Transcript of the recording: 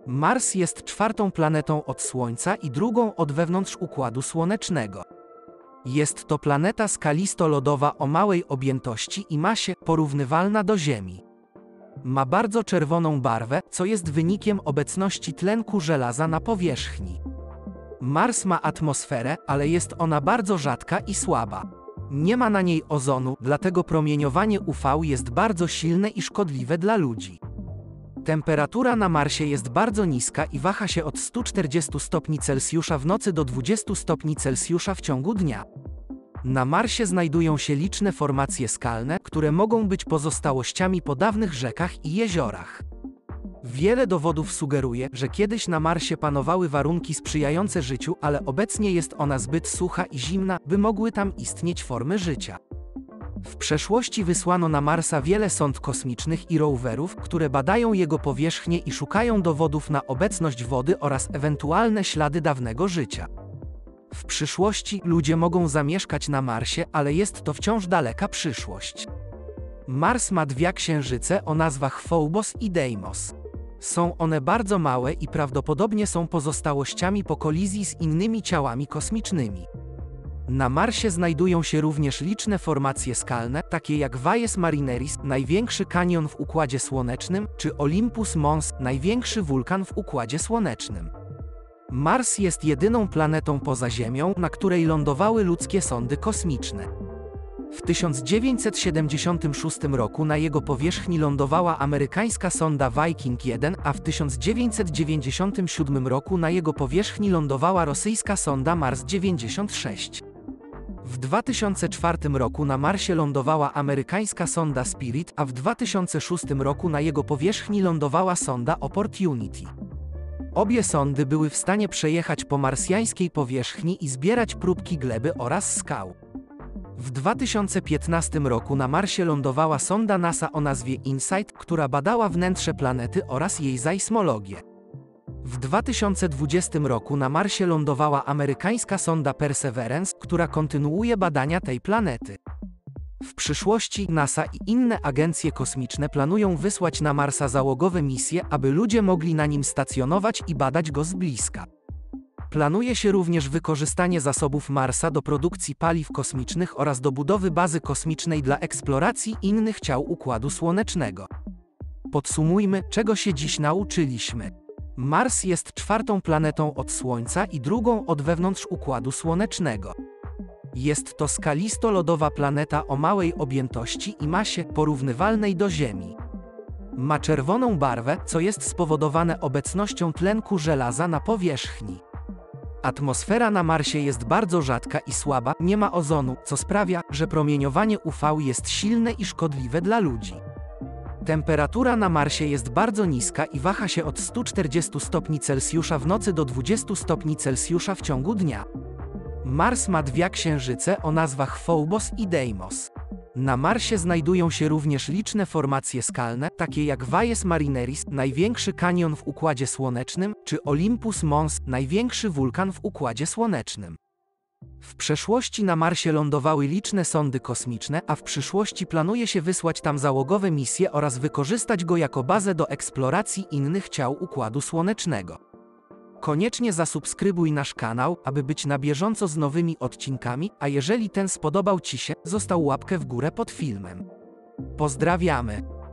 Mars jest czwartą planetą od Słońca i drugą od wewnątrz Układu Słonecznego. Jest to planeta skalisto-lodowa o małej objętości i masie porównywalna do Ziemi. Ma bardzo czerwoną barwę, co jest wynikiem obecności tlenku żelaza na powierzchni. Mars ma atmosferę, ale jest ona bardzo rzadka i słaba. Nie ma na niej ozonu, dlatego promieniowanie UV jest bardzo silne i szkodliwe dla ludzi. Temperatura na Marsie jest bardzo niska i waha się od 140 stopni Celsjusza w nocy do 20 stopni Celsjusza w ciągu dnia. Na Marsie znajdują się liczne formacje skalne, które mogą być pozostałościami po dawnych rzekach i jeziorach. Wiele dowodów sugeruje, że kiedyś na Marsie panowały warunki sprzyjające życiu, ale obecnie jest ona zbyt sucha i zimna, by mogły tam istnieć formy życia. W przeszłości wysłano na Marsa wiele sond kosmicznych i rowerów, które badają jego powierzchnię i szukają dowodów na obecność wody oraz ewentualne ślady dawnego życia. W przyszłości ludzie mogą zamieszkać na Marsie, ale jest to wciąż daleka przyszłość. Mars ma dwie księżyce o nazwach Phobos i Deimos. Są one bardzo małe i prawdopodobnie są pozostałościami po kolizji z innymi ciałami kosmicznymi. Na Marsie znajdują się również liczne formacje skalne, takie jak Valles Marineris, największy kanion w Układzie Słonecznym, czy Olympus Mons, największy wulkan w Układzie Słonecznym. Mars jest jedyną planetą poza Ziemią, na której lądowały ludzkie sondy kosmiczne. W 1976 roku na jego powierzchni lądowała amerykańska sonda Viking 1, a w 1997 roku na jego powierzchni lądowała rosyjska sonda Mars 96. W 2004 roku na Marsie lądowała amerykańska sonda Spirit, a w 2006 roku na jego powierzchni lądowała sonda Opportunity. Obie sondy były w stanie przejechać po marsjańskiej powierzchni i zbierać próbki gleby oraz skał. W 2015 roku na Marsie lądowała sonda NASA o nazwie InSight, która badała wnętrze planety oraz jej sejsmologię. W 2020 roku na Marsie lądowała amerykańska sonda Perseverance, która kontynuuje badania tej planety. W przyszłości NASA i inne agencje kosmiczne planują wysłać na Marsa załogowe misje, aby ludzie mogli na nim stacjonować i badać go z bliska. Planuje się również wykorzystanie zasobów Marsa do produkcji paliw kosmicznych oraz do budowy bazy kosmicznej dla eksploracji innych ciał Układu Słonecznego. Podsumujmy, czego się dziś nauczyliśmy. Mars jest czwartą planetą od Słońca i drugą od wewnątrz Układu Słonecznego. Jest to skalisto-lodowa planeta o małej objętości i masie porównywalnej do Ziemi. Ma czerwoną barwę, co jest spowodowane obecnością tlenku żelaza na powierzchni. Atmosfera na Marsie jest bardzo rzadka i słaba, nie ma ozonu, co sprawia, że promieniowanie UV jest silne i szkodliwe dla ludzi. Temperatura na Marsie jest bardzo niska i waha się od 140 stopni Celsjusza w nocy do 20 stopni Celsjusza w ciągu dnia. Mars ma dwie księżyce o nazwach Phobos i Deimos. Na Marsie znajdują się również liczne formacje skalne, takie jak Valles Marineris, największy kanion w Układzie Słonecznym, czy Olympus Mons, największy wulkan w Układzie Słonecznym. W przeszłości na Marsie lądowały liczne sondy kosmiczne, a w przyszłości planuje się wysłać tam załogowe misje oraz wykorzystać go jako bazę do eksploracji innych ciał Układu Słonecznego. Koniecznie zasubskrybuj nasz kanał, aby być na bieżąco z nowymi odcinkami, a jeżeli ten spodobał Ci się, zostaw łapkę w górę pod filmem. Pozdrawiamy!